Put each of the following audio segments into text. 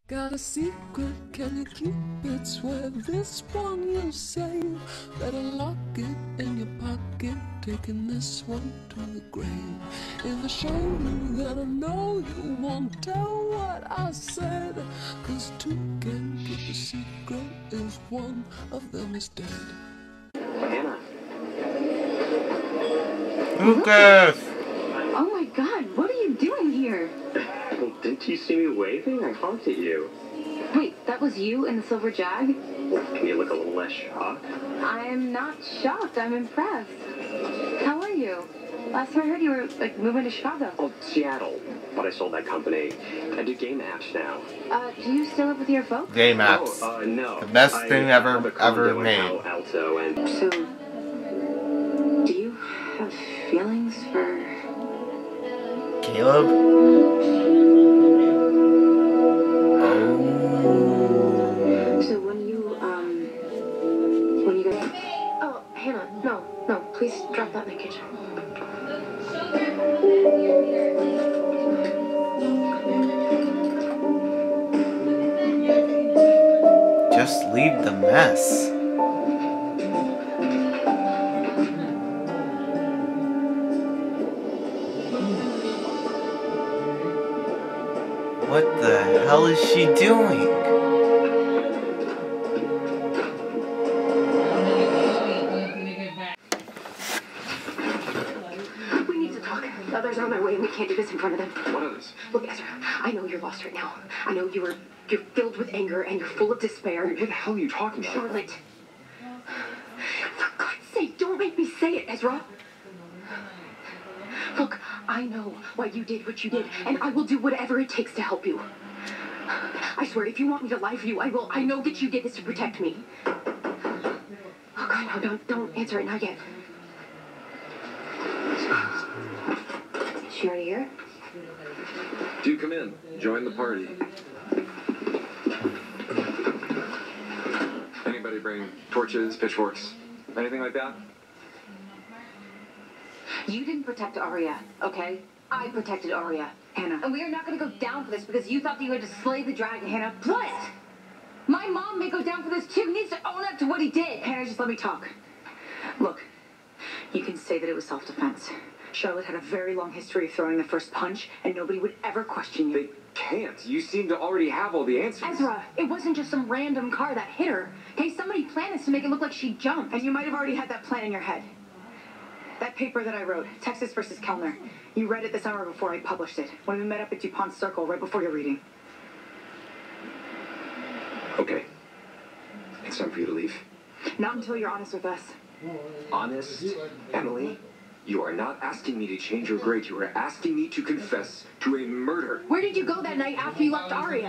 Got a secret, can you keep it? Swear this one you'll save. Better lock it in your pocket, taking this one to the grave. If I show you, then I know you won't tell what I said. Cause two can keep a secret if one of them is dead. Hannah. Lucas! Oh my god, what are you doing here? Well, didn't you see me waving? I honked at you. Wait, that was you in the silver jag? Well, can you look a little less shocked? I'm not shocked, I'm impressed. How are you? Last time I heard you were, like, moving to Chicago. Oh, Seattle. But I sold that company. I do game apps now. Do you still live with your folks? Game apps. Oh, no. The best thing have a ever condo in made. Palo Alto and... So, do you have feelings for... Caleb? So when you guys... Oh, Hannah, no, please drop that in the kitchen. Just leave the mess. What the hell is she doing? We need to talk. The others are on their way and we can't do this in front of them. What others? Look, Ezra, I know you're lost right now. I know you're filled with anger and you're full of despair. What the hell are you talking about? Charlotte. For God's sake, don't make me say it, Ezra. Look, I know why you did what you did, and I will do whatever it takes to help you. I swear, if you want me to lie for you, I will. I know that you did this to protect me. Oh, God, no, don't answer it, not yet. Is she already here? Do come in. Join the party. Anybody bring torches, pitchforks, anything like that? You didn't protect Arya, okay? I protected Arya, Hannah. And we are not going to go down for this because you thought that you had to slay the dragon, Hannah. Plus, my mom may go down for this too. He needs to own up to what he did. Hannah, just let me talk. Look, you can say that it was self-defense. Charlotte had a very long history of throwing the first punch, and nobody would ever question you. They can't. You seem to already have all the answers. Ezra, it wasn't just some random car that hit her. Okay, somebody planned this to make it look like she jumped. And you might have already had that plan in your head. That paper that I wrote, Texas versus Kellner, you read it the summer before I published it, when we met up at DuPont Circle right before your reading. Okay. It's time for you to leave. Not until you're honest with us. Honest? Emily, you are not asking me to change your grade. You are asking me to confess to a murder. Where did you go that night after you left Arya?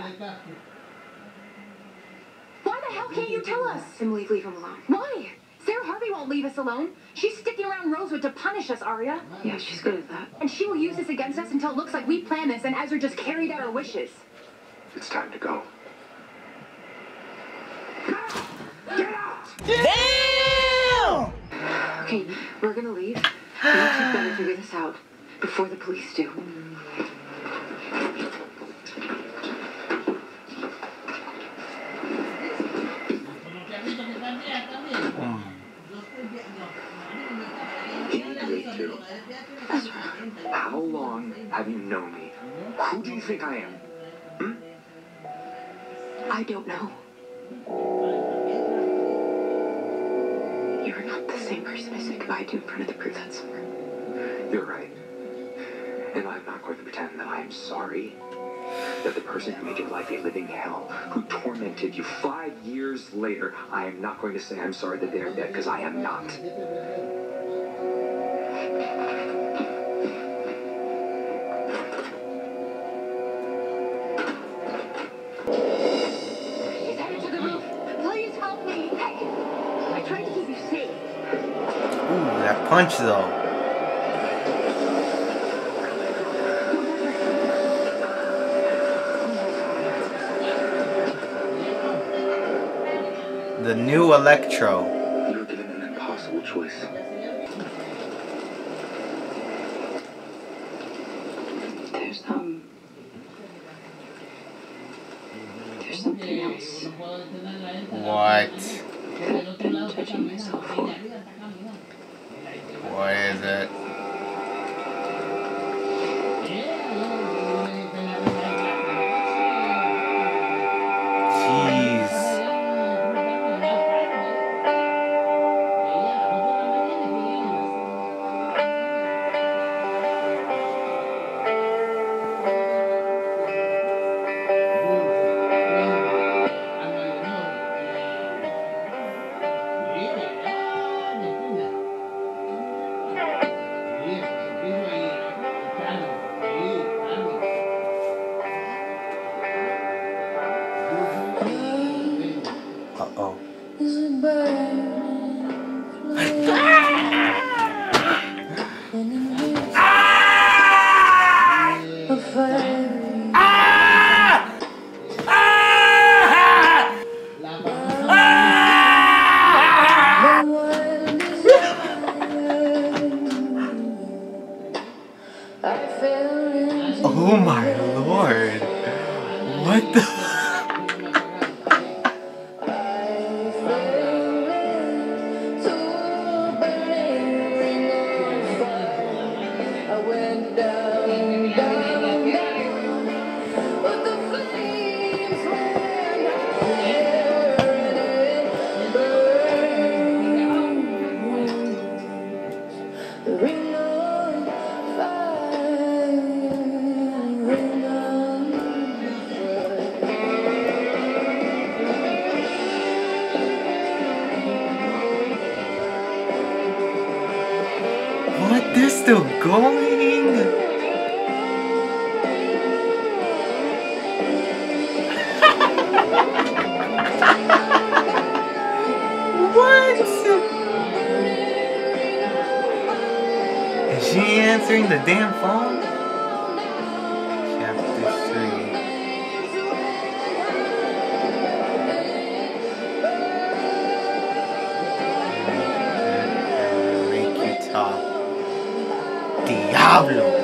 Why the hell can't you tell us? Emily, leave him alone. Why? Sarah Harvey won't leave us alone. She's sticking around Rosewood to punish us, Arya. Yeah, she's good at that. And she will use this against us until it looks like we planned this and Ezra just carried out our wishes. It's time to go. Get out! Damn! Okay, we're gonna leave. And let's just better figure this out before the police do. How long have you known me? Who do you think I am? I don't know. You're not the same person I said goodbye to in front of the proof that summer. You're right. And I'm not going to pretend that I am sorry that the person who made your life a living hell, who tormented you 5 years later, I am not going to say I'm sorry that they are dead, because I am not. He's headed to the roof. Please help me. Hey, I tried to keep you safe. Ooh, that punch though. The new Electro. You were given an impossible choice. There's something else What? that I've been judging myself for. What is it? Jeez. Uh-oh. Oh my lord. What the? What? They're still going? What? Is she answering the damn phone? Chapter 3. Make you talk. Diablo!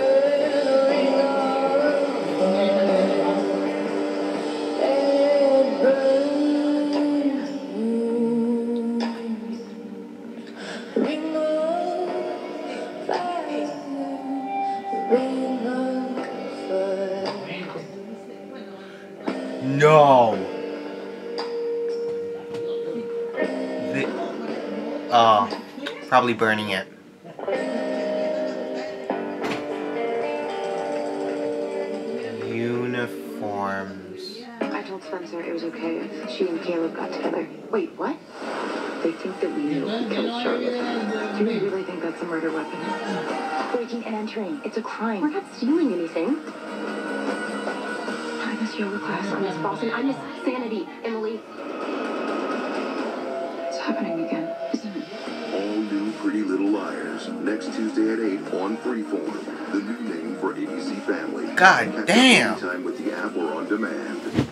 No! Oh, probably burning it. Uniforms. I told Spencer it was okay if she and Caleb got together. Wait, what? They think that we knew who killed Charlotte. Do you really think that's a murder weapon? Breaking and entering. It's a crime. We're not stealing anything. I miss yoga class. I miss Boston. I miss sanity, Emily. It's happening again, isn't it? All new Pretty Little Liars, next Tuesday at 8 on Freeform, the new name for ABC Family. God damn! Anytime with the app or on demand.